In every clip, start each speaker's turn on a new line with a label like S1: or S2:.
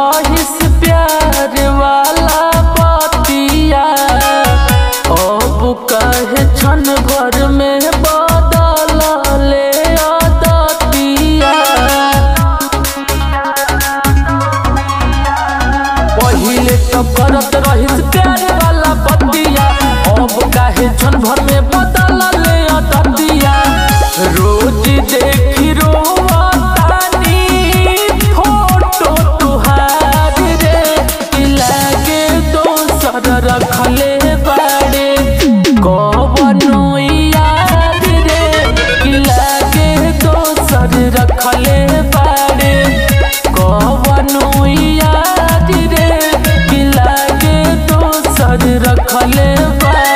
S1: रहिस प्यार वाला बतिया अब कहे क्षण भर में बदल ले आदतिया। पहिले तो करत रहिस प्यार वाला बतिया अब कहे क्षण भर में बदल ले आदतिया। रोज देखी रोवातानी फोटो तुहार रे कि लागे दोसर रखले बाड़े कवनो याद रे कि लागे दोसर रखले बाड़े कवनो याद रे कि लागे दोसर रखले बाड़े।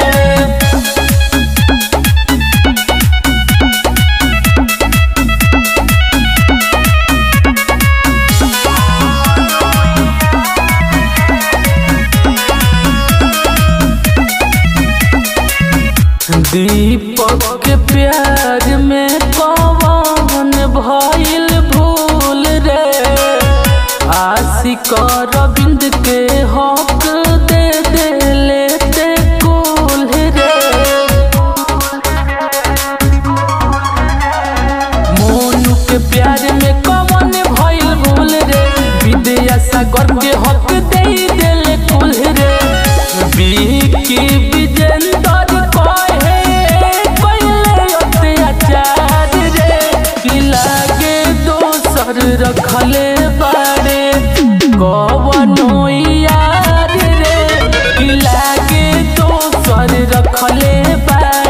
S1: दीपक के प्यार में कौन भइल भूल रे आशिक रविंद के हक दे दे लेते कुल रे। मोनू के प्यार में कौन भइल भूल रे विद्यासागर के हक दे देले कुल रे। विकी विजेंद्र रखले बाड़े कवनो याद रे कि लागे दोसर रखले बाड़े।